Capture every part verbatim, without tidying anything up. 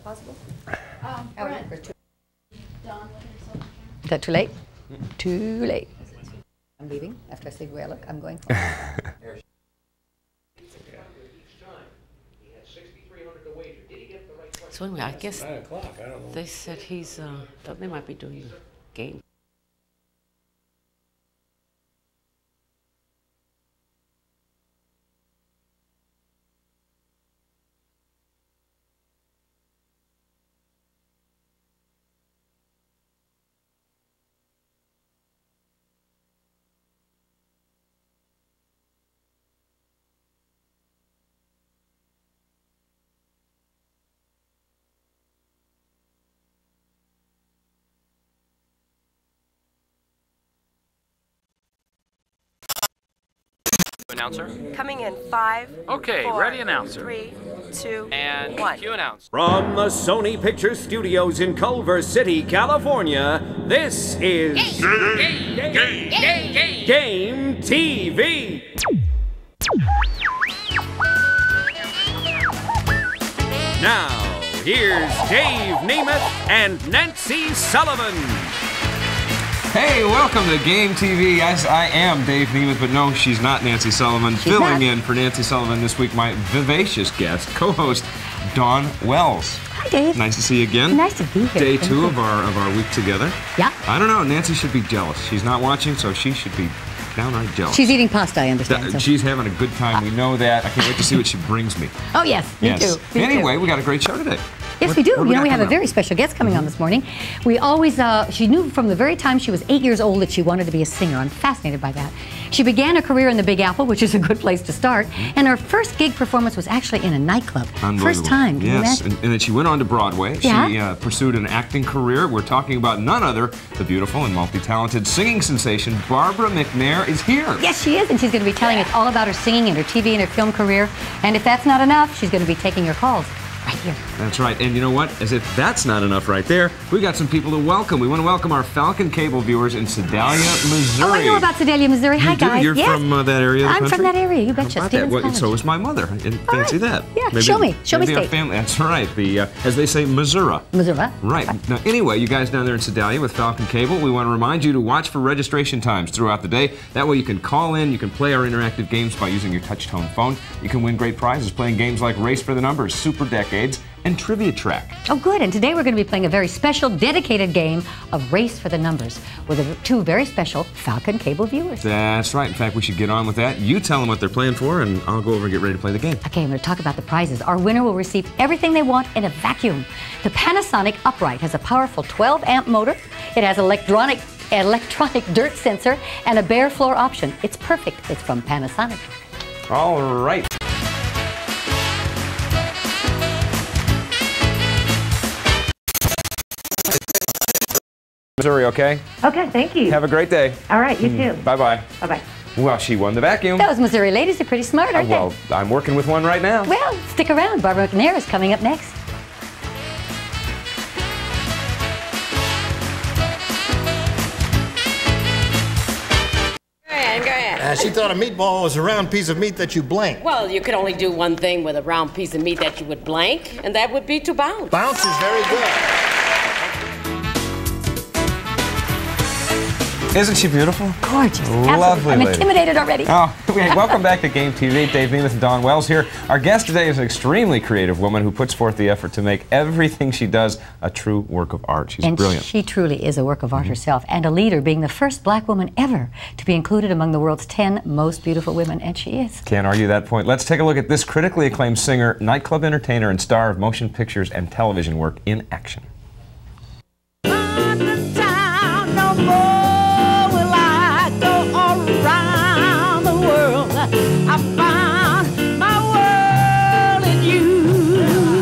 possible? Um, Oh, Brent. for two. Dawn, look at yourself. Is that too late? Too late. I'm leaving after I say where I look. I'm going. So anyway, I guess they said he's, uh, they might be doing a game. Announcer. Coming in five. Okay, four, ready, announcer. Three, two, and one. cue announce. From the Sony Pictures Studios in Culver City, California, this is Game, game, game, game, game. Game T V. Now, here's Dave Nemeth and Nancy Sullivan. Hey, welcome to Game T V. Yes, I am Dave Nemeth, but no, she's not Nancy Sullivan. She's Filling not. in for Nancy Sullivan this week, my vivacious guest, co-host Dawn Wells. Hi, Dave. Nice to see you again. Nice to be here. Day Thank two you. of our of our week together. Yeah. I don't know. Nancy should be jealous. She's not watching, so she should be downright jealous. She's eating pasta, I understand. Th- so. She's having a good time. We know that. I can't wait to see what she brings me. Oh, yes. Me yes. too. Me anyway, too. we got a great show today. Yes, What- we do. what You know, got we have a coming very up? special guest coming on this morning. We always, uh, she knew from the very time she was eight years old that she wanted to be a singer. I'm fascinated by that. She began her career in the Big Apple, which is a good place to start. And her first gig performance was actually in a nightclub. Unbelievable. First time. Can you Yes, imagine? and, and then she went on to Broadway. Yeah. She uh, pursued an acting career. We're talking about none other, the beautiful and multi-talented singing sensation, Barbara McNair is here. Yes, she is, and she's going to be telling us all about her singing and her T V and her film career. And if that's not enough, she's going to be taking your calls right here. That's right. And you know what? As if that's not enough right there, we got some people to welcome. We want to welcome our Falcon Cable viewers in Sedalia, Missouri. Oh, I know about Sedalia, Missouri. Hi, You do? guys. You're yes. from uh, that area of the I'm country? from that area. You How betcha. about that? Stevens Well, College. so is my mother. I didn't fancy right. that. Yeah, show me. Show me maybe our state. family. That's right. The uh, as they say, Missouri. Missouri. Right. Now, anyway, you guys down there in Sedalia with Falcon Cable, we want to remind you to watch for registration times throughout the day. That way you can call in, you can play our interactive games by using your touch-tone phone. You can win great prizes playing games like Race for the Numbers, Super Decades, and Trivia Track. Oh, good. And today we're going to be playing a very special, dedicated game of Race for the Numbers with a, two very special Falcon Cable viewers. That's right. In fact, we should get on with that. You tell them what they're playing for, and I'll go over and get ready to play the game. Okay, I'm going to talk about the prizes. Our winner will receive everything they want in a vacuum. The Panasonic Upright has a powerful twelve amp motor. It has electronic electronic dirt sensor and a bare floor option. It's perfect. It's from Panasonic. All right. Missouri, okay? Okay, thank you. Have a great day. All right, you too. Bye-bye. Bye-bye. Well, she won the vacuum. Those Missouri ladies are pretty smart, aren't Well, I'm working with one right now. they? Well, stick around. Barbara McNair is coming up next. Go ahead, go ahead. Uh, she thought a meatball was a round piece of meat that you blank. Well, you could only do one thing with a round piece of meat that you would blank, and that would be to bounce. Bounce is very good. Isn't she beautiful? Gorgeous. Lovely Absolutely. I'm lady. intimidated already. Oh, hey, welcome back to Game T V. Dave Nemeth and Dawn Wells here. Our guest today is an extremely creative woman who puts forth the effort to make everything she does a true work of art. She's And brilliant. she truly is a work of art herself, and a leader, being the first black woman ever to be included among the world's ten most beautiful women, and she is. Can't argue that point. Let's take a look at this critically acclaimed singer, nightclub entertainer, and star of motion pictures and television work in action. Around the world, I found my world in you.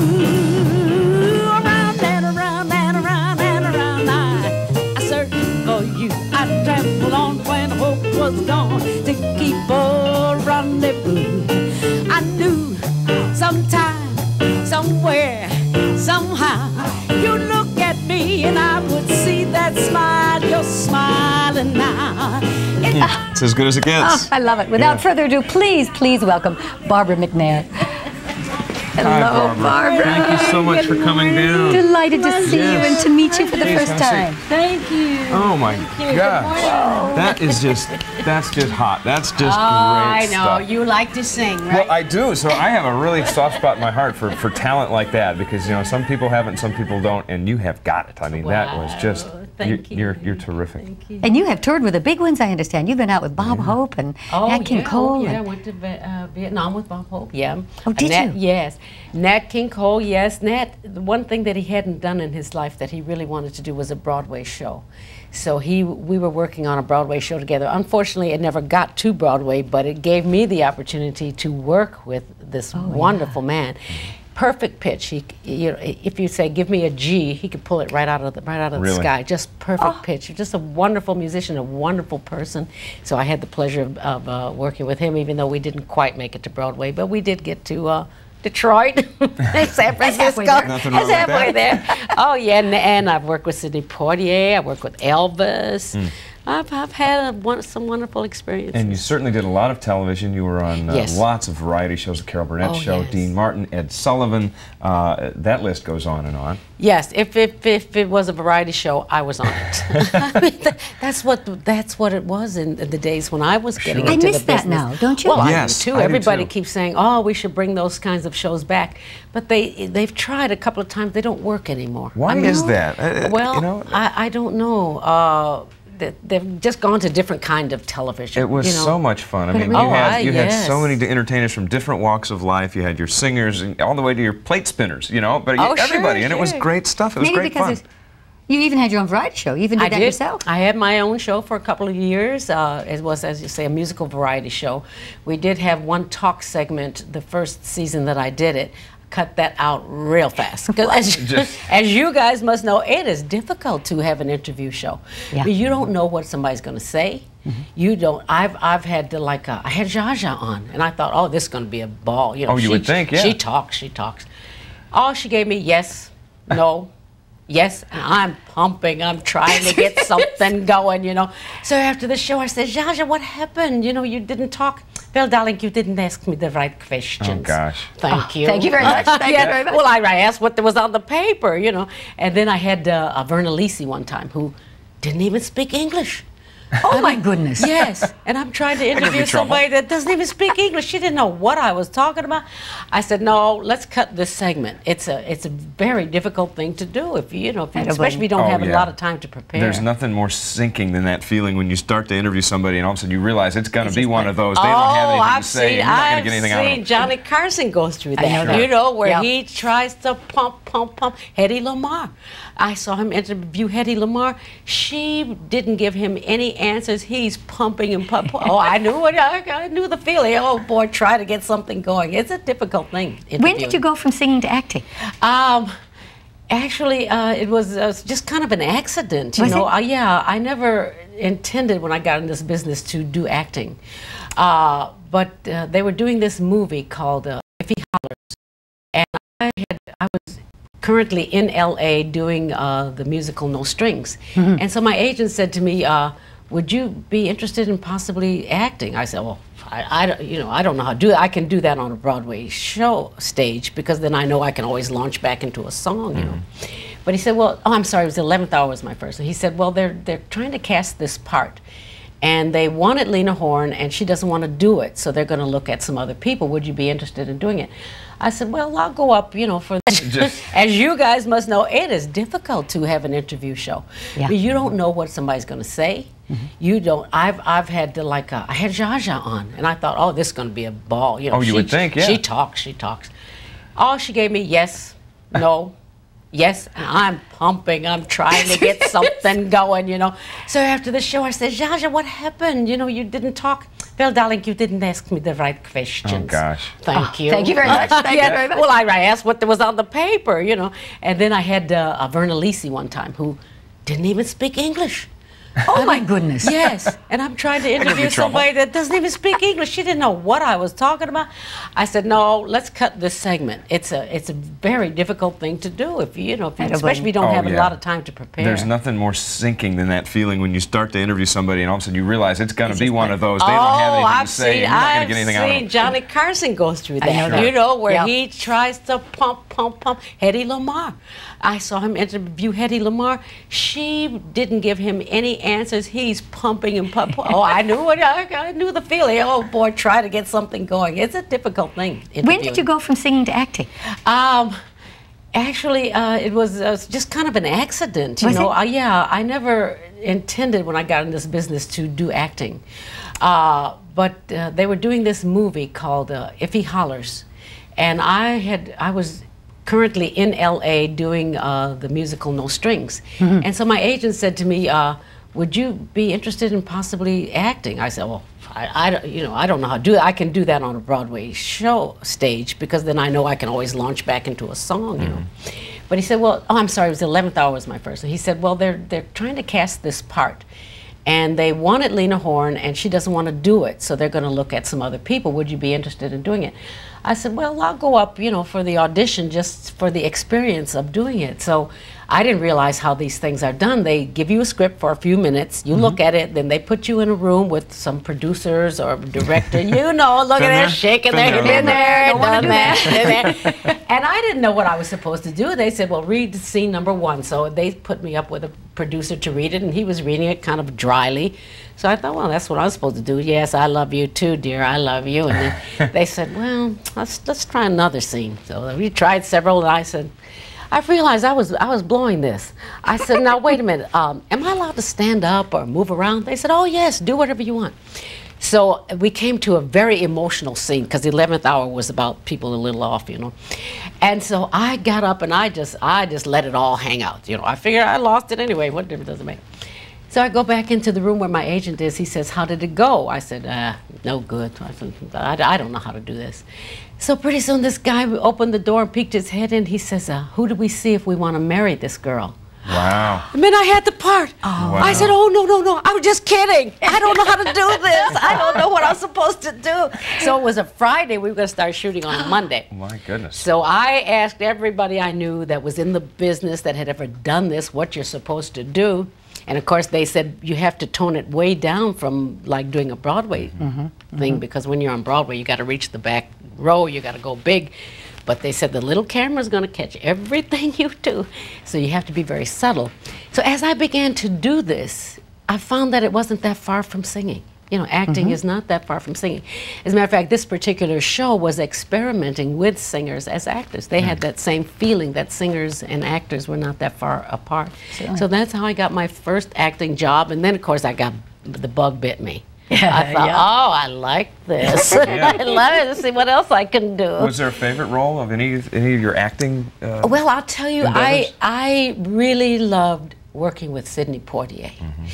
Around and around and around and around, I, I searched for you. I trampled on when hope was gone to keep a rendezvous. I knew sometime, somewhere, somehow, you'd look at me and I would see that smile. You're smiling now. It, It's as good as it gets. Oh, I love it. Without Yeah. further ado, please, please welcome Barbara McNair. Hello, Barbara. Thank you so much for coming down. Delighted to see Yes. you and to meet you for the Please first have a seat. time. Thank you. Oh my gosh. That is just, that's just hot. That's just Oh, great I know. stuff. You like to sing, right? Well, I do. So I have a really soft spot in my heart for, for talent like that because, you know, some people have it and some people don't, and you have got it. I mean, that was just, Thank you, you're, you're terrific. Thank you. And you have toured with the big ones, I understand. You've been out with Bob Hope and Oh, Nat King yeah, Cole. oh, yeah, I and- went to Vi- uh, Vietnam with Bob Hope, yeah. Oh, did Nat, you? Yes. Nat King Cole, yes. Nat, the one thing that he hadn't done in his life that he really wanted to do was a Broadway show. So he, we were working on a Broadway show together. Unfortunately, it never got to Broadway, but it gave me the opportunity to work with this Oh, wonderful man. Perfect pitch. He, you know, if you say, "Give me a G," he could pull it right out of the right out of Really? the sky. Just perfect pitch. Just a wonderful musician, a wonderful person. So I had the pleasure of, of uh, working with him, even though we didn't quite make it to Broadway, but we did get to uh, Detroit, San Francisco. Nothing wrong It's with halfway that. there. Oh yeah, and, and I've worked with Sidney Poitier. I worked with Elvis. Hmm. I've, I've had a, one, some wonderful experiences. And you certainly did a lot of television. You were on uh, Yes. lots of variety shows, the Carol Burnett Oh, Show, yes. Dean Martin, Ed Sullivan. Uh, that list goes on and on. Yes, if, if, if it was a variety show, I was on it. I mean, that, that's what that's what it was in, in the days when I was getting Sure. I into miss the that business. now, don't you? Well, Yes, I do too. I do Everybody too. keeps saying, "Oh, we should bring those kinds of shows back," but they they've tried a couple of times. They don't work anymore. Why I mean, is that? Uh, Well, you know, I, I don't know. Uh, they- They've just gone to different kind of television. It was you know. so much fun. I But mean, it you really- had Oh, you had so yes. many entertainers from different walks of life. You had your singers, and all the way to your plate spinners. You know, but Oh, you- everybody, sure, and it was sure. great stuff. It was Maybe great because fun. it's- you even had your own variety show. You even did I that did. yourself. I had my own show for a couple of years. Uh, it was, as you say, a musical variety show. We did have one talk segment the first season that I did it. Cut that out real fast. 'Cause as, Just- as you guys must know, it is difficult to have an interview show. Yeah. You don't know what somebody's going to say. Mm-hmm. You don't. I've I've had to like uh, I had Jaja on, and I thought, oh, this is going to be a ball. You know, Oh, you she, would think, yeah. She talks. She talks. All she gave me, yes, no. Yes, and I'm pumping. I'm trying to get something going, you know. So after the show, I said, Jaja, what happened? You know, you didn't talk. Well, darling, you didn't ask me the right questions. Oh gosh. Thank you. Thank you very much. Thank you very much. Well, I, I asked what there was on the paper, you know. And then I had uh, a Verna Lisi one time who didn't even speak English. Oh my goodness. Yes, and I'm trying to could be interview trouble. somebody that doesn't even speak English. She didn't know what I was talking about. I said, "No, let's cut this segment. It's a it's a very difficult thing to do if you you know, if you, I don't especially if you blame don't you. have Oh, a yeah. lot of time to prepare." There's nothing more sinking than that feeling when you start to interview somebody and all of a sudden you realize it's going to be one of those. They don't have Oh, anything I've to say. seen, and you're not going I've to get anything out of seen them. Johnny Carson go through that. I know that. You know, where Yep. he tries to pump, pump, pump. Hedy Lamarr. I saw him interview Hedy Lamarr. She didn't give him any answers. He's pumping and pumping. Oh, I knew it. I, I knew the feeling. Oh, boy, try to get something going. It's a difficult thing. When did you interviewing. go from singing to acting? Um, actually, uh, it was uh, just kind of an accident. You Was know, it? uh, yeah, I never intended when I got in this business to do acting, uh, but uh, they were doing this movie called uh, If He Hollers, and I had I was currently in L A doing uh, the musical No Strings, Mm-hmm. and so my agent said to me, uh, "Would you be interested in possibly acting?" I said, "Well, I, I don't- you know, I don't know how to do that. I can do that on a Broadway show stage because then I know I can always launch back into a song, you know." But he said, "Well, oh, I'm sorry, it was the eleventh hour was my first." And he said, "Well, they're they're trying to cast this part, and they wanted Lena Horne, and she doesn't want to do it, so they're going to look at some other people. Would you be interested in doing it?" I said, "Well, I'll go up, you know, for Just- as you guys must know, it is difficult to have an interview show. Yeah. You don't know what somebody's going to say. You don't. I've I've had to like uh, I had Jaja on, and I thought, oh, this is going to be a ball. You know, Oh, you she, would think, yeah. She talks. She talks. All she gave me, yes, no. Yes, and I'm pumping. I'm trying to get something going, you know. So after the show, I said, Jaja, what happened? You know, you didn't talk. Well, darling, you didn't ask me the right questions. Oh, gosh. Thank Oh, you. thank you very much. Thank you Yeah, very much. Well, I, I asked what there was on the paper, you know. And then I had uh, a Verna Lisi one time who didn't even speak English. Oh, my goodness. Yes. And I'm trying to interview somebody that doesn't even speak English. She didn't know what I was talking about. I said, no, let's cut this segment. It's a it's a very difficult thing to do, if you, you know, if you, especially if you don't oh, have yeah. a lot of time to prepare. There's nothing more sinking than that feeling when you start to interview somebody and all of a sudden you realize it's going to be one of those. They oh, don't have anything I've to say. Seen, You're not going to I've get anything out of seen them. Johnny Carson goes through that. I know that. You know, where Yep. he tries to pump, pump, pump. Hedy Lamarr. I saw him interview Hedy Lamarr. She didn't give him any answers. He's pumping and pumping. Oh, I knew what I, I knew the feeling. Oh boy, try to get something going. It's a difficult thing. When did you go from singing to acting? Um, actually, uh, it was uh, just kind of an accident. You Was know, it? Uh, yeah, I never intended when I got in this business to do acting, uh, but uh, they were doing this movie called uh, If He Hollers, and I had I was currently in L A doing uh, the musical No Strings, Mm-hmm. and so my agent said to me, uh, would you be interested in possibly acting? I said, well, I, I, don't- you know, I don't know how to do that. I can do that on a Broadway show stage because then I know I can always launch back into a song, you know. But he said, well, oh, I'm sorry, it was the eleventh hour was my first. And he said, well, they're, they're trying to cast this part. And they wanted Lena Horne, and she doesn't want to do it, so they're going to look at some other people. Would you be interested in doing it? I said, well, I'll go up, you know, for the audition, just for the experience of doing it. So I didn't realize how these things are done. They give you a script for a few minutes, you look at it, then they put you in a room with some producers or director, you know, look at Been there, there? shaking Been their there, head, been there, Don't wanna done do that, done that. And I didn't know what I was supposed to do. They said, well, read scene number one. So they put me up with a producer to read it, and he was reading it kind of dryly. So I thought, well, that's what I was supposed to do. Yes, I love you too, dear. I love you. And then they said, well, let's let's try another scene. So we tried several, and I said, I realized I was I was blowing this. I said, now wait a minute. Um, am I allowed to stand up or move around? They said, oh yes, do whatever you want. So we came to a very emotional scene because the eleventh hour was about people a little off, you know. And so I got up and I just I just let it all hang out, you know. I figured I lost it anyway. What difference does it make? So I go back into the room where my agent is. He says, how did it go? I said, uh, no good. I, said, I, I don't know how to do this. So pretty soon this guy opened the door and peeked his head in. He says, uh, who do we see if we want to marry this girl? Wow. I mean, I had the part. Oh. Wow. I said, oh, no, no, no. I was just kidding. I don't know how to do this. I don't know what I'm supposed to do. So it was a Friday. We were going to start shooting on a Monday. My goodness. So I asked everybody I knew that was in the business that had ever done this what you're supposed to do. And of course, they said you have to tone it way down from like doing a Broadway Mm-hmm. thing Mm-hmm. because when you're on Broadway, you got to reach the back row, you got to go big. But they said the little camera's going to catch everything you do, so you have to be very subtle. So as I began to do this, I found that it wasn't that far from singing. You know, acting Mm-hmm. is not that far from singing. As a matter of fact, this particular show was experimenting with singers as actors. They had that same feeling that singers and actors were not that far apart. Certainly. So that's how I got my first acting job, and then of course I got the bug bit me. Yeah, I thought, yeah. oh, I like this. Yeah. I love it. Let's see what else I can do. Was there a favorite role of any any of your acting? Uh, Well, I'll tell you, I endeavors? I really loved working with Sidney Poitier.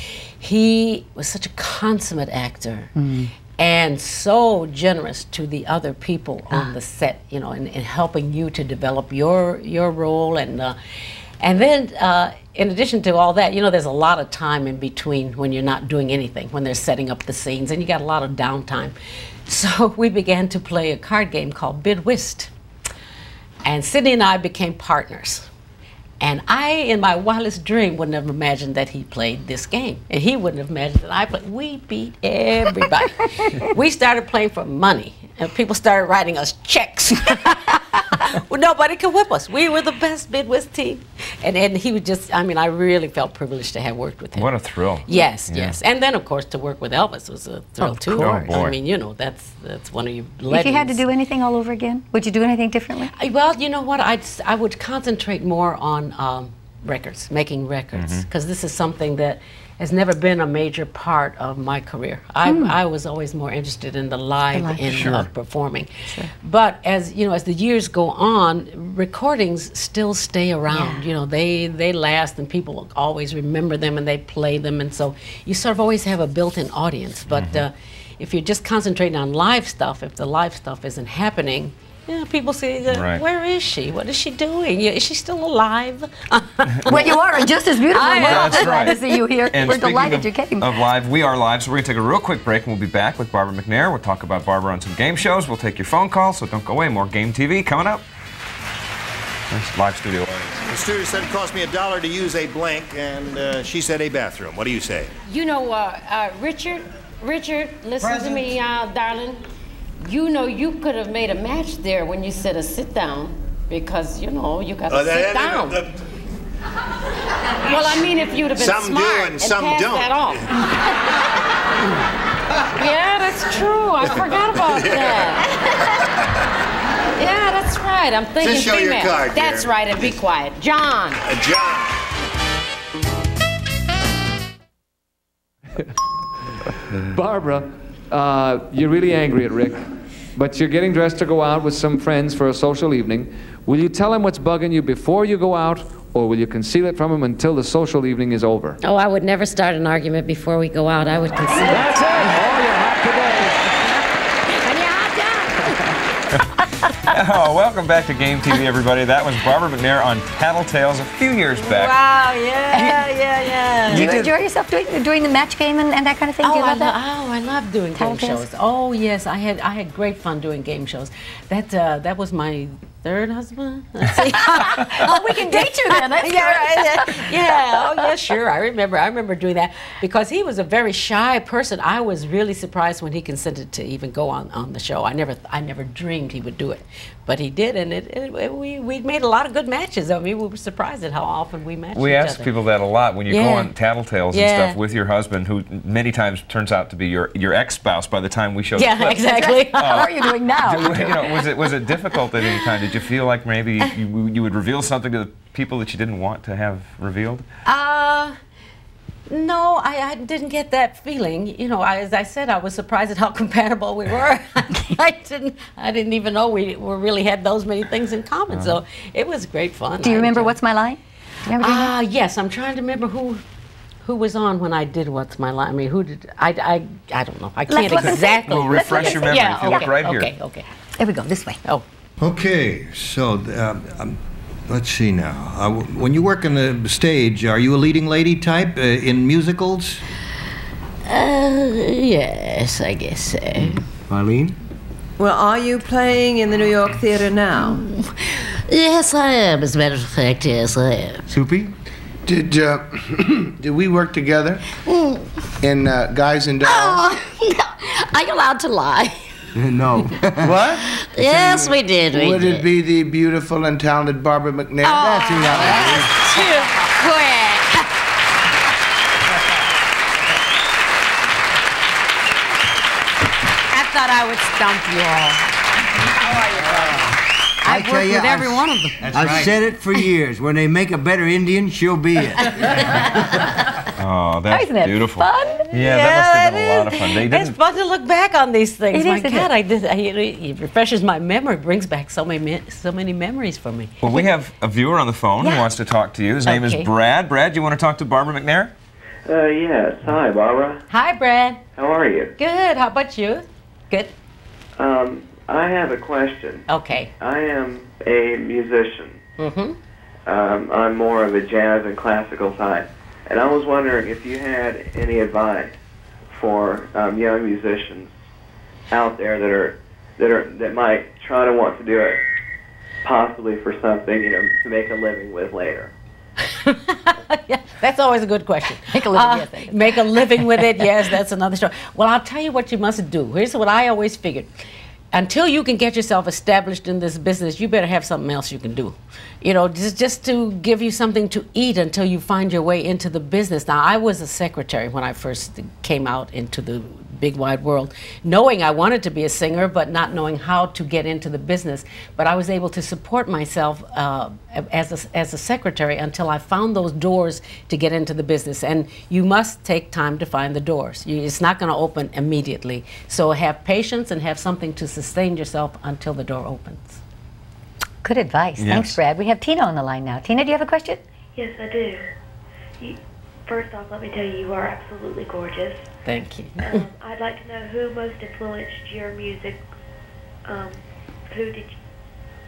He was such a consummate actor and so generous to the other people on the set, you know, in, in helping you to develop your your role. And uh, and then uh, in addition to all that, you know, there's a lot of time in between when you're not doing anything, when they're setting up the scenes, and you got a lot of downtime. So we began to play a card game called Bid Whist. And Sidney and I became partners. And I, in my wildest dream, wouldn't have imagined that he played this game. And he wouldn't have imagined that I played. We beat everybody. We started playing for money. And people started writing us checks. Well, nobody could whip us. We were the best Bid Whist team. And, and he was just, I mean, I really felt privileged to have worked with him. What a thrill. Yes, Yeah. yes. And then, of course, to work with Elvis was a thrill, Of too. course. Oh, boy. I mean, you know, that's that's one of your legends. If you had to do anything all over again, would you do anything differently? I- Well, you know what? I'd, s- I would concentrate more on um, records, making records, because this is something that has never been a major part of my career. I, I was always more interested in the live live. end Sure. of performing. But as you know, as the years go on, recordings still stay around. Yeah. You know, they they last, and people always remember them, and they play them, and so you sort of always have a built-in audience. But uh, if you're just concentrating on live stuff, if the live stuff isn't happening, Yeah, people say, uh, Right. where is she? What is she doing? Yeah, is she still alive? Well, you are just as beautiful. I am. We're That's glad right. to see you here. And We're speaking delighted of, you came. of live, we are live, so we're going to take a real quick break, and we'll be back with Barbara McNair. We'll talk about Barbara on some game shows. We'll take your phone calls, so don't go away. More Game T V coming up. There's live studio audience. The stewardess said it cost me a dollar to use a blank, and uh, she said a bathroom. What do you say? You know, uh, uh, Richard, Richard, listen Present. to me, uh, darling. You know, you could have made a match there when you said a sit down, because, you know, you got to Uh, sit that- that- down. that- Well, I mean, if you'd have been Some do smart and some passed don't. that off. Yeah, that's true. I forgot about that. Yeah, that's right. I'm thinking Just show your female. card, That's dear. right, and be quiet. John. Uh, John. Barbara, uh, you're really angry at Rick, but you're getting dressed to go out with some friends for a social evening. Will you tell him what's bugging you before you go out, or will you conceal it from him until the social evening is over? Oh, I would never start an argument before we go out. I would consider. That's it! Oh, you're hot Oh, welcome back to Game T V, everybody. That was Barbara McNair on Tattletales a few years back. Wow, yeah, yeah, yeah. Do you enjoy yourself doing, doing the match game and, and that kind of thing? Oh, Do you I love lo- that? oh, I love doing game Tattletales? shows. Oh, yes, I had I had great fun doing game shows. That uh, that was my third husband. Let's see. Oh, we can date you then. That's yeah, great. right, yeah, yeah. Oh, yeah, sure. I remember. I remember doing that because he was a very shy person. I was really surprised when he consented to even go on, on the show. I never I never dreamed he would do it, but he did, and it, it, it, we we made a lot of good matches. I mean, we were surprised at how often we matched We each ask other. people that a lot when you Yeah. go on Tattletales Yeah. and stuff with your husband, who many times turns out to be your, your ex-spouse by the time we show the Yeah, clip. exactly. How are you doing now? Do- you know, was it was it difficult at any time? Did you feel like maybe you, you would reveal something to the people that you didn't want to have revealed? Uh, no, I, I didn't get that feeling. You know, I, as I said, I was surprised at how compatible we were. I didn't, I didn't even know we, we really had those many things in common. So it was great fun. Do you I remember enjoyed- What's My Line? Remember doing Ah, yes. I'm trying to remember who. Who was on when I did What's My Line? I mean, who did I? I, I don't know. I can't look and see. exactly. We'll refresh your memory Yeah, if you look okay, right here. Okay, okay. There we go, this way. Oh. Okay, so um, um, let's see now. Uh, w- when you work on the stage, are you a leading lady type uh, in musicals? Uh, yes, I guess so. Marlene? Well, are you playing in the New York Theater now? Yes, I am. As a matter of fact, yes, I am. Soupy? Did uh, did we work together in uh, Guys and Dolls? Oh, no. Are you allowed to lie? No. What? Yes, we did. We Would did. it be the beautiful and talented Barbara McNair? Oh, That's who that Too quick. I thought I would stump you all. I've tell worked you, with every I've- one of them. I've said it for years. When they make a better Indian, she'll be it. Oh, that's Isn't that beautiful. fun? Yeah, that must have been a lot of fun. They It's didn't. fun to look back on these things. It My is, it God, is. I did. I, it refreshes my memory, brings back so many, me- so many memories for me. Well, we have a viewer on the phone who Yeah. wants to talk to you. His name Okay. is Brad. Brad, you want to talk to Barbara McNair? Uh, yes. Hi, Barbara. Hi, Brad. How are you? Good. How about you? Good. Um, I have a question. Okay. I am a musician. Mm-hmm. Um, I'm more of a jazz and classical side. And I was wondering if you had any advice for um, young musicians out there that are that are that might try to want to do it, possibly for something, you know, to make a living with later. Yeah, that's always a good question. Make a living, Uh, yes, I guess. Make a living with it, yes, that's another story. Well, I'll tell you what you must do. Here's what I always figured. Until you can get yourself established in this business, you better have something else you can do. You know, just, just to give you something to eat until you find your way into the business. Now, I was a secretary when I first came out into the big wide world, knowing I wanted to be a singer, but not knowing how to get into the business. But I was able to support myself uh, as, a, as a secretary until I found those doors to get into the business. And you must take time to find the doors. You, it's not going to open immediately. So have patience and have something to sustain yourself until the door opens. Good advice. Yes. Thanks, Brad. We have Tina on the line now. Tina, do you have a question? Yes, I do. You, first off, let me tell you, you are absolutely gorgeous. Thank you. Um, I'd like to know who most influenced your music. Um, who did you,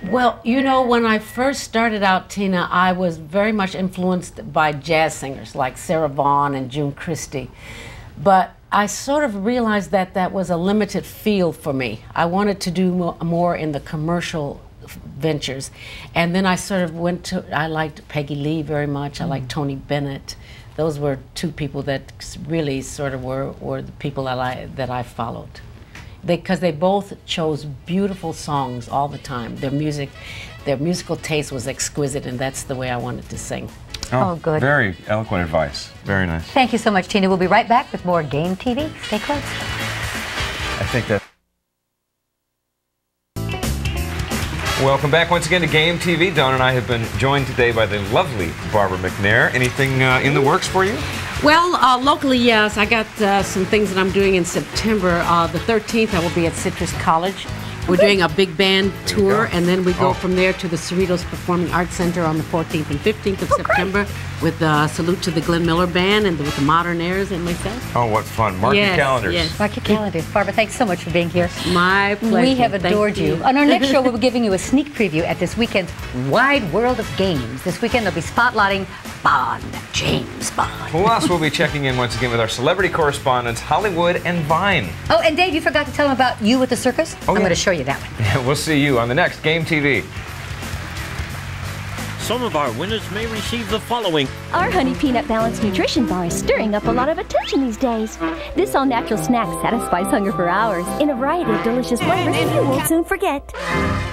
Well, you know, when I first started out, Tina, I was very much influenced by jazz singers like Sarah Vaughan and June Christie. But I sort of realized that that was a limited field for me. I wanted to do mo more in the commercial ventures. And then I sort of went to, I liked Peggy Lee very much. I liked Tony Bennett. Those were two people that really sort of were, were the people that I, that I followed. Because they, they both chose beautiful songs all the time. Their music, their musical taste was exquisite, and that's the way I wanted to sing. Oh, Oh, good. Very eloquent advice. Very nice. Thank you so much, Tina. We'll be right back with more Game T V. Stay close. I think that. Welcome back once again to Game T V. Dawn and I have been joined today by the lovely Barbara McNair. Anything uh, in the works for you? Well, uh, locally, yes. I got uh, some things that I'm doing in September. Uh, the thirteenth, I will be at Citrus College. We're doing a big band tour, and then we go Oh. from there to the Cerritos Performing Arts Center on the fourteenth and fifteenth of September with uh, salute to the Glenn Miller Band and the, with the Modern Airs and myself. Oh, what fun. Mark your Yes, calendars. yes. Mark your calendars. Barbara, thanks so much for being here. My pleasure. We have Thank adored you. you. On our next show, we'll be giving you a sneak preview at this weekend's Wide World of Games. This weekend, they'll be spotlighting Bond, James Bond. Plus, we'll be checking in once again with our celebrity correspondents, Hollywood and Vine. Oh, and Dave, you forgot to tell them about You with the Circus? Oh, I'm yeah. going to show you that one. We'll see you on the next Game T V. Some of our winners may receive the following. Our Honey Peanut Balanced Nutrition Bar is stirring up a lot of attention these days. This all-natural snack satisfies hunger for hours in a variety of delicious flavors you won't soon forget.